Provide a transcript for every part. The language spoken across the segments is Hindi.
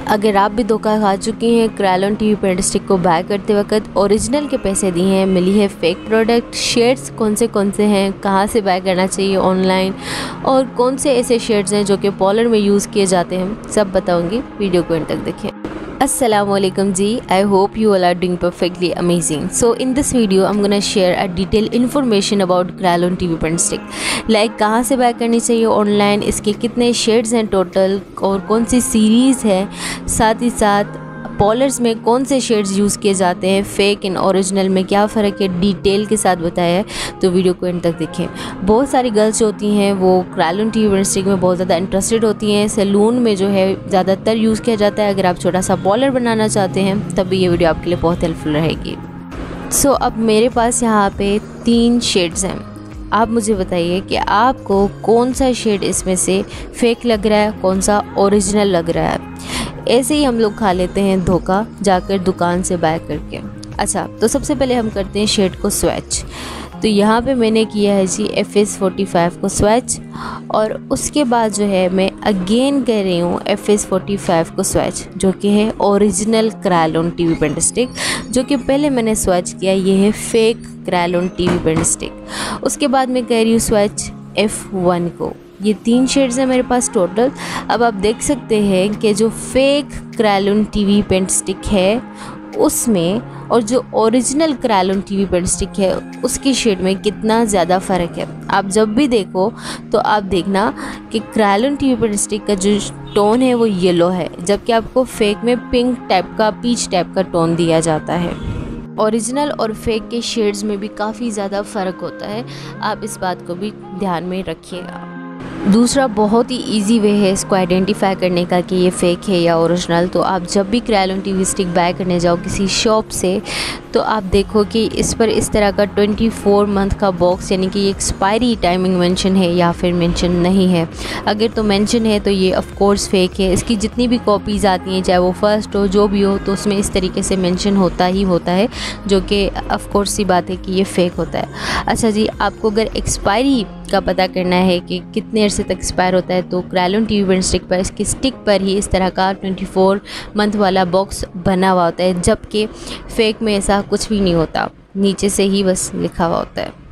अगर आप भी धोखा खा चुकी हैं क्रायोलन टीवी पेंट स्टिक को बाय करते वक्त, ओरिजिनल के पैसे दिए हैं, मिली है फेक प्रोडक्ट, शेड्स कौन से हैं, कहां से बाय करना चाहिए ऑनलाइन, और कौन से ऐसे शेड्स हैं जो कि पॉलर में यूज़ किए जाते हैं, सब बताऊंगी। वीडियो को एंड तक देखें। Assalamualaikum ji, I hope you all are doing perfectly amazing. So in this video I'm gonna share a detailed information about Kryolan TV pen stick. Like कहाँ से बाय करनी चाहिए ऑनलाइन, इसके कितने शेड्स हैं टोटल और कौन सी सीरीज़ है, साथ ही साथ पॉलर्स में कौन से शेड्स यूज़ किए जाते हैं, फेक एंड ओरिजिनल में क्या फ़र्क है, डिटेल के साथ बताया है। तो वीडियो को एंड तक देखें। बहुत सारी गर्ल्स होती हैं वो क्रायोलन टीवी पेंट स्टिक में बहुत ज़्यादा इंटरेस्टेड होती हैं। सैलून में जो है ज़्यादातर यूज़ किया जाता है। अगर आप छोटा सा पॉलर बनाना चाहते हैं तब भी ये वीडियो आपके लिए बहुत हेल्पफुल रहेगी। सो अब मेरे पास यहाँ पे 3 शेड्स हैं। आप मुझे बताइए कि आपको कौन सा शेड इसमें से फेक लग रहा है, कौन सा ओरिजिनल लग रहा है। ऐसे ही हम लोग खा लेते हैं धोखा जाकर दुकान से बाय करके। अच्छा, तो सबसे पहले हम करते हैं शेड को स्वैच। तो यहाँ पे मैंने किया है जी FS45 को स्वैच, और उसके बाद जो है मैं अगेन कर रही हूँ FS45 को स्वैच, जो कि है original Kryolan TV paint stick. जो कि पहले मैंने स्वैच किया, ये है fake Kryolan TV paint stick. उसके बाद मैं कर रही हूँ स्वैच F1 को। ये 3 शेड्स हैं मेरे पास टोटल। अब आप देख सकते हैं कि जो fake Kryolan TV paint stick है उसमें और जो original Kryolan TV paint stick है उसकी शेड में कितना ज़्यादा फ़र्क है। आप जब भी देखो तो आप देखना कि क्रायोलन टीवी पेंट स्टिक का जो टोन है वो येलो है, जबकि आपको फेक में पिंक टाइप का, पीच टाइप का टोन दिया जाता है। ओरिजिनल और फेक के शेड्स में भी काफ़ी ज़्यादा फ़र्क होता है, आप इस बात को भी ध्यान में रखिएगा। दूसरा बहुत ही इजी वे है इसको आइडेंटिफाई करने का कि ये फ़ेक है या ओरिजिनल। तो आप जब भी क्रायोलन टीवी स्टिक बाय करने जाओ किसी शॉप से, तो आप देखो कि इस पर इस तरह का 24 मंथ का बॉक्स, यानी कि एक्सपायरी टाइमिंग मेंशन है या फिर मेंशन नहीं है। अगर तो मेंशन है तो ये ऑफ कोर्स फेक है। इसकी जितनी भी कॉपीज़ आती हैं, चाहे वो फर्स्ट हो जो भी हो, तो उसमें इस तरीके से मेंशन होता ही होता है, जो कि ऑफ कोर्स सी बात है कि ये फ़ेक होता है। अच्छा जी, आपको अगर एक्सपायरी का पता करना है कि कितने अर्से तक एक्सपायर होता है, तो क्रायोलन टीवी पेंट स्टिक पर, इसकी स्टिक पर ही इस तरह का 24 मंथ वाला बॉक्स बना हुआ होता है, जबकि फेक में ऐसा कुछ भी नहीं होता, नीचे से ही बस लिखा हुआ होता है।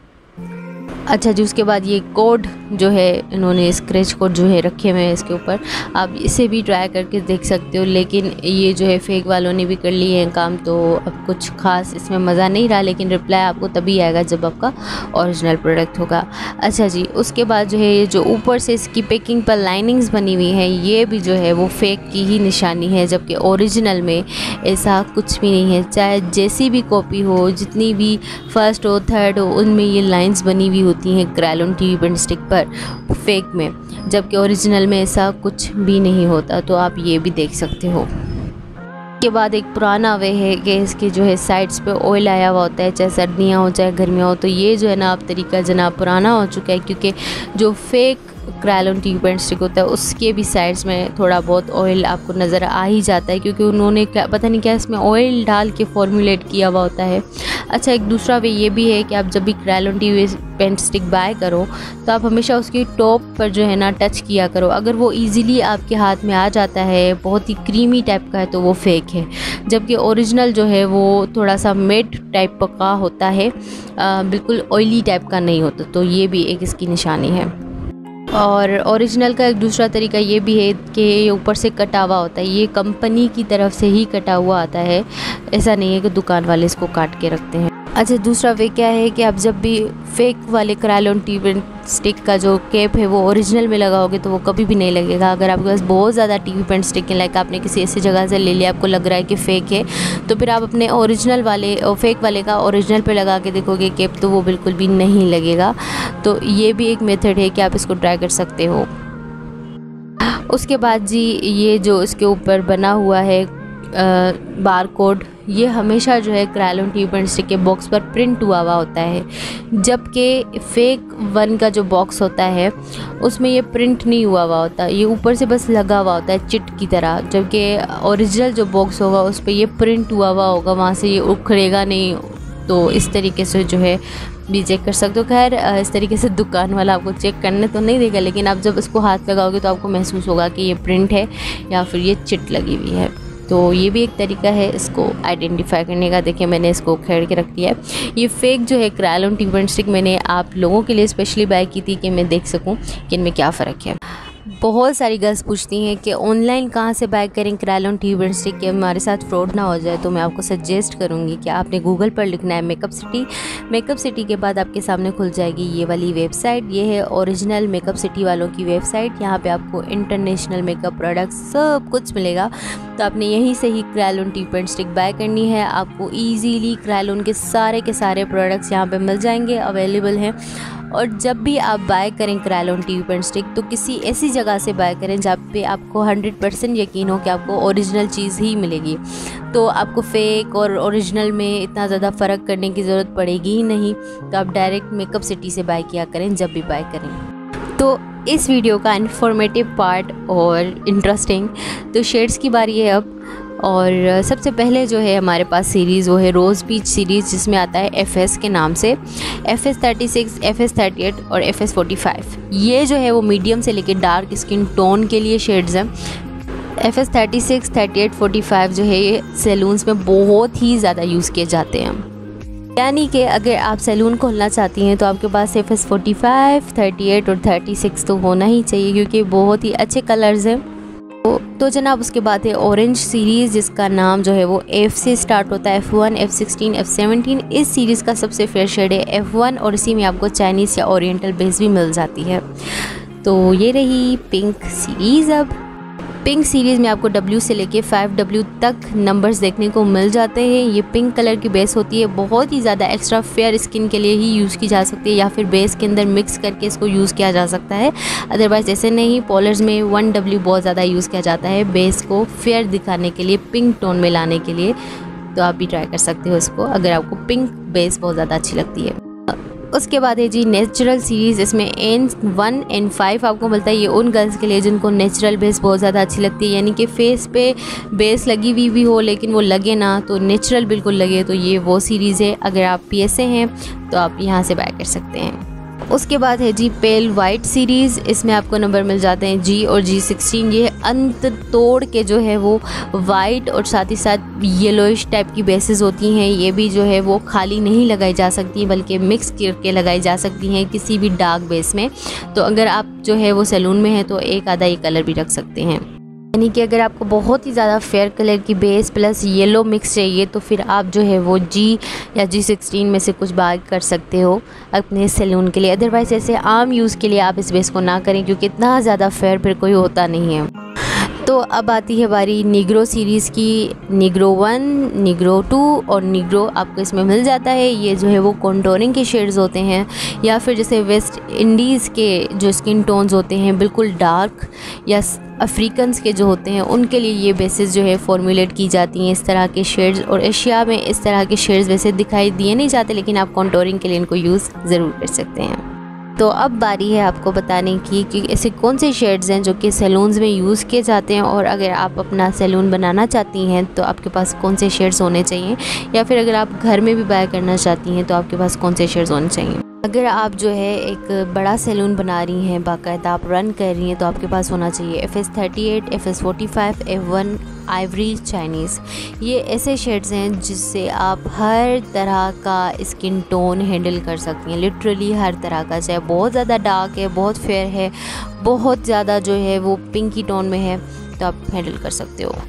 अच्छा जी, उसके बाद ये कोड जो है, इन्होंने स्क्रैच कोड जो है रखे हुए हैं इसके ऊपर, आप इसे भी ट्राई करके देख सकते हो। लेकिन ये जो है फेक वालों ने भी कर लिए हैं काम, तो अब कुछ खास इसमें मज़ा नहीं रहा। लेकिन रिप्लाई आपको तभी आएगा जब आपका ओरिजिनल प्रोडक्ट होगा। अच्छा जी, उसके बाद जो है ये जो ऊपर से इसकी पैकिंग पर लाइनिंग्स बनी हुई हैं, ये भी जो है वो फेक की ही निशानी है, जबकि ओरिजिनल में ऐसा कुछ भी नहीं है। चाहे जैसी भी कॉपी हो, जितनी भी फर्स्ट हो, थर्ड हो, उनमें ये लाइन्स बनी हुई होती हैं क्रायोलन टीवी पेंट स्टिक पर फेक में, जबकि ओरिजिनल में ऐसा कुछ भी नहीं होता। तो आप ये भी देख सकते हो। के बाद एक पुराना वे है कि इसके जो है साइड्स पे ऑयल आया हुआ होता है, चाहे सर्दियाँ हो चाहे गर्मियाँ हो। तो ये जो है ना अब तरीका जना पुराना हो चुका है, क्योंकि जो fake Kryolan TV paint stick होता है उसके भी साइड्स में थोड़ा बहुत ऑयल आपको नज़र आ ही जाता है, क्योंकि उन्होंने पता नहीं क्या इसमें ऑयल डाल के फॉर्मुलेट किया हुआ होता है। अच्छा, एक दूसरा वे ये भी है कि आप जब भी Kryolan TV paint stick buy करो तो आप हमेशा उसकी टॉप पर जो है ना टच किया करो। अगर वो इजीली आपके हाथ में आ जाता है, बहुत ही क्रीमी टाइप का है, तो वो फेक है। जबकि ओरिजिनल जो है वो थोड़ा सा मेट टाइप का होता है, बिल्कुल ऑयली टाइप का नहीं होता। तो ये भी एक इसकी निशानी है। और ओरिजिनल का एक दूसरा तरीका ये भी है कि ये ऊपर से कटा हुआ होता है, ये कंपनी की तरफ से ही कटा हुआ आता है, ऐसा नहीं है कि दुकान वाले इसको काट के रखते हैं। अच्छा, दूसरा वे क्या है कि आप जब भी फेक वाले क्रायोलन टीवी पेंट स्टिक का जो कैप है वो ओरिजिनल में लगाओगे तो वो कभी भी नहीं लगेगा। अगर आपके पास बहुत ज़्यादा टीवी पेंट स्टिक है, लाइक आपने किसी ऐसी जगह से ले लिया, आपको लग रहा है कि फ़ेक है, तो फिर आप अपने ओरिजिनल वाले और फेक वाले का ओरिजिनल पे लगा के देखोगे कैप, तो वो बिल्कुल भी नहीं लगेगा। तो ये भी एक मेथड है कि आप इसको ट्राई कर सकते हो। उसके बाद जी, ये जो इसके ऊपर बना हुआ है बार कोड, ये हमेशा जो है क्रायोलन टीवी पेंट स्टिक के बॉक्स पर प्रिंट हुआ होता है, जबकि फेक वन का जो बॉक्स होता है उसमें ये प्रिंट नहीं हुआ होता, ये ऊपर से बस लगा हुआ होता है चिट की तरह। जबकि ओरिजिनल जो बॉक्स होगा उस पर ये प्रिंट हुआ होगा, वहाँ से ये उखड़ेगा नहीं, तो इस तरीके से जो है भी चेक कर सकते हो। खैर इस तरीके से दुकान वाला आपको चेक करने तो नहीं देगा, लेकिन आप जब इसको हाथ लगाओगे तो आपको महसूस होगा कि ये प्रिंट है या फिर ये चिट लगी हुई है। तो ये भी एक तरीका है इसको आइडेंटिफाई करने का। देखिए मैंने इसको उखेड़ के रख दिया है। ये फेक जो है क्रायोन ट्यूब एंड स्टिक मैंने आप लोगों के लिए स्पेशली बाय की थी कि मैं देख सकूं कि इनमें क्या फ़र्क है। बहुत सारी गर्ल्स पूछती हैं कि ऑनलाइन कहाँ से बाय करें क्रायोन ट्यूब एंड स्टिक, कि हमारे साथ फ्रॉड ना हो जाए। तो मैं आपको सजेस्ट करूँगी कि आपने गूगल पर लिखना है मेकअप सिटी। मेकअप सिटी के बाद आपके सामने खुल जाएगी ये वाली वेबसाइट। ये है ओरिजिनल मेकअप सिटी वालों की वेबसाइट। यहाँ पे आपको इंटरनेशनल मेकअप प्रोडक्ट्स सब कुछ मिलेगा। तो आपने यहीं से ही Kryolan tube and stick buy करनी है। आपको ईजीली क्रायोन के सारे प्रोडक्ट्स यहाँ पे मिल जाएंगे, अवेलेबल हैं। और जब भी आप बाय करें क्रायोन ट्यूब एंड स्टिक तो किसी ऐसी जगह से बाय करें जहाँ पे आपको 100% यकीन हो कि आपको ओरिजिनल चीज़ ही मिलेगी। तो आपको फ़ेक और ओरिजिनल में इतना ज़्यादा फ़र्क करने की ज़रूरत पड़ेगी ही नहीं। तो आप डायरेक्ट मेकअप सिटी से बाय किया करें जब भी बाय करें। तो इस वीडियो का इन्फॉर्मेटिव पार्ट और इंटरेस्टिंग, तो शेड्स की बारी है अब। और सबसे पहले जो है हमारे पास सीरीज़ वो है रोज़ पीच सीरीज़, जिसमें आता है FS के नाम से। FS 36, FS 38 और FS 45 ये जो है वो मीडियम से लेकर डार्क स्किन टोन के लिए शेड्स हैं। FS 36, 38, 45 जो है ये सैलून्स में बहुत ही ज़्यादा यूज़ किए जाते हैं। यानी कि अगर आप सैलून खोलना चाहती हैं तो आपके पास FS 45, 38 और 36 तो होना ही चाहिए, क्योंकि बहुत ही अच्छे कलर्स हैं। तो जनाब उसके बाद है ऑरेंज सीरीज़, जिसका नाम जो है वो F से स्टार्ट होता है। F1, F16, F17 इस सीरीज़ का सबसे फेयर शेड है F1, और इसी में आपको चाइनीज़ या ओरिएंटल बेस भी मिल जाती है। तो ये रही पिंक सीरीज़। अब पिंक सीरीज़ में आपको W से लेके 5W तक नंबर्स देखने को मिल जाते हैं। ये पिंक कलर की बेस होती है, बहुत ही ज़्यादा एक्स्ट्रा फेयर स्किन के लिए ही यूज़ की जा सकती है, या फिर बेस के अंदर मिक्स करके इसको यूज़ किया जा सकता है। अदरवाइज़ ऐसे नहीं। पॉलर्स में 1W बहुत ज़्यादा यूज़ किया जाता है बेस को फेयर दिखाने के लिए, पिंक टोन में लाने के लिए। तो आप भी ट्राई कर सकते हो इसको अगर आपको पिंक बेस बहुत ज़्यादा अच्छी लगती है। उसके बाद है जी नेचुरल सीरीज़। इसमें N1, N5 आपको मिलता है। ये उन गर्ल्स के लिए जिनको नेचुरल बेस बहुत ज़्यादा अच्छी लगती है, यानी कि फेस पे बेस लगी हुई भी हो लेकिन वो लगे ना, तो नेचुरल बिल्कुल लगे। तो ये वो सीरीज़ है। अगर आप PSA हैं तो आप यहाँ से बाय कर सकते हैं। उसके बाद है जी पेल वाइट सीरीज़। इसमें आपको नंबर मिल जाते हैं G और G16। ये अंत तोड़ के जो है वो वाइट और साथ ही साथ येलोइश टाइप की बेसेस होती हैं। ये भी जो है वो खाली नहीं लगाई जा सकती, बल्कि मिक्स करके लगाई जा सकती हैं किसी भी डार्क बेस में। तो अगर आप जो है वो सैलून में है तो एक आधा ये कलर भी रख सकते हैं। यानी कि अगर आपको बहुत ही ज़्यादा फेयर कलर की बेस प्लस येलो मिक्स चाहिए तो फिर आप जो है वो G या G16 में से कुछ बाय कर सकते हो अपने सैलून के लिए। अदरवाइज़ ऐसे आम यूज़ के लिए आप इस बेस को ना करें, क्योंकि इतना ज़्यादा फेयर फिर कोई होता नहीं है। तो अब आती है बारी निग्रो सीरीज़ की। निग्रो 1, निग्रो 2 और निग्रो आपको इसमें मिल जाता है। ये जो है वो कॉन्टोरिंग के शेड्स होते हैं, या फिर जैसे वेस्ट इंडीज़ के जो स्किन टोन्स होते हैं बिल्कुल डार्क, या अफ्रीकन्स के जो होते हैं उनके लिए ये बेसिस जो है फॉर्मुलेट की जाती हैं इस तरह के शेड्स। और एशिया में इस तरह के शेड्स वैसे दिखाई दिए नहीं जाते, लेकिन आप कॉन्टोरिंग के लिए इनको यूज़ ज़रूर कर सकते हैं। तो अब बारी है आपको बताने की कि ऐसे कौन से शेड्स हैं जो कि सैलून्स में यूज़ किए जाते हैं, और अगर आप अपना सैलून बनाना चाहती हैं तो आपके पास कौन से शेड्स होने चाहिए, या फिर अगर आप घर में भी बाय करना चाहती हैं तो आपके पास कौन से शेड्स होने चाहिए। अगर आप जो है एक बड़ा सैलून बना रही हैं, बाकायदा आप रन कर रही हैं, तो आपके पास होना चाहिए FS 38, FS 45, F1 Ivory Chinese. ये ऐसे शेड्स हैं जिससे आप हर तरह का स्किन टोन हैंडल कर सकती हैं, लिटरली हर तरह का, चाहे बहुत ज़्यादा डार्क है, बहुत फेयर है, बहुत ज़्यादा जो है वो पिंकी टोन में है, तो आप हैंडल कर सकते हो।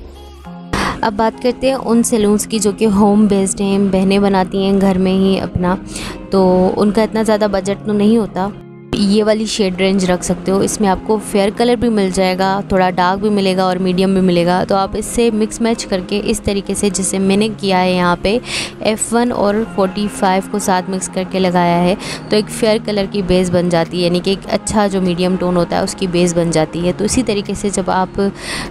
अब बात करते हैं उन सैलून्स की जो कि होम बेस्ड हैं, बहनें बनाती हैं घर में ही अपना, तो उनका इतना ज़्यादा बजट तो नहीं होता। ये वाली शेड रेंज रख सकते हो। इसमें आपको फेयर कलर भी मिल जाएगा, थोड़ा डार्क भी मिलेगा और मीडियम भी मिलेगा। तो आप इससे मिक्स मैच करके इस तरीके से, जैसे मैंने किया है यहाँ पे F1 और 45 को साथ मिक्स करके लगाया है, तो एक फेयर कलर की बेस बन जाती है, यानी कि एक अच्छा जो मीडियम टोन होता है उसकी बेस बन जाती है। तो इसी तरीके से जब आप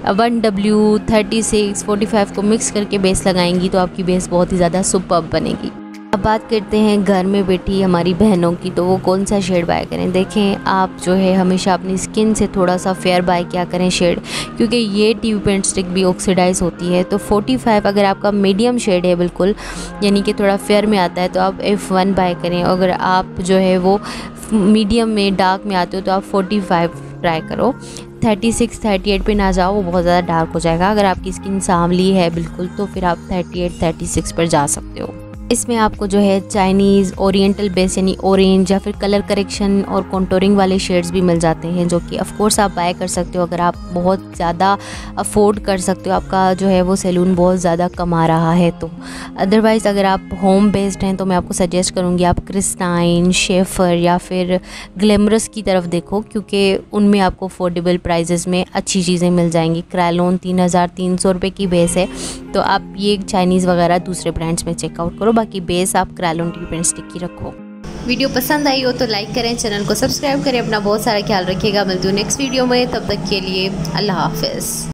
1W 36 45 को मिक्स करके बेस लगाएंगी तो आपकी बेस बहुत ही ज़्यादा सुपर्ब बनेगी। अब बात करते हैं घर में बैठी हमारी बहनों की, तो वो कौन सा शेड बाय करें। देखें आप जो है हमेशा अपनी स्किन से थोड़ा सा फेयर बाय क्या करें शेड, क्योंकि ये टीवी पेंट स्टिक भी ऑक्सीडाइज होती है। तो 45 अगर आपका मीडियम शेड है बिल्कुल, यानी कि थोड़ा फेयर में आता है, तो आप F1 बाय करें। अगर आप जो है वो मीडियम में डार्क में आते हो तो आप 45 ट्राई करो। 36 38 पे ना जाओ, वो बहुत ज़्यादा डार्क हो जाएगा। अगर आपकी स्किन सांवली है बिल्कुल तो फिर आप 38 36 पर जा सकते हो। इसमें आपको जो है चाइनीज़ ओरिएंटल बेस यानी ऑरेंज या फिर कलर करेक्शन और कॉन्टोरिंग वाले शेड्स भी मिल जाते हैं, जो कि ऑफ कोर्स आप बाय कर सकते हो अगर आप बहुत ज़्यादा अफोर्ड कर सकते हो, आपका जो है वो सैलून बहुत ज़्यादा कमा रहा है तो। अदरवाइज़ अगर आप होम बेस्ड हैं तो मैं आपको सजेस्ट करूँगी आप क्रिस्टाइन, शेफर या फिर ग्लैमरस की तरफ देखो, क्योंकि उनमें आपको अफोर्डेबल प्राइजेस में अच्छी चीज़ें मिल जाएंगी। क्रायलॉन 3300 रुपये की बेस है, तो आप ये चाइनीज़ वगैरह दूसरे ब्रांड्स में चेकआउट करो, बाकी बेस आप क्रायलॉन टीवी पेंट स्टिक की रखो। वीडियो पसंद आई हो तो लाइक करें, चैनल को सब्सक्राइब करें, अपना बहुत सारा ख्याल रखिएगा। मिलती हूँ नेक्स्ट वीडियो में, तब तक के लिए अल्लाह हाफिज़।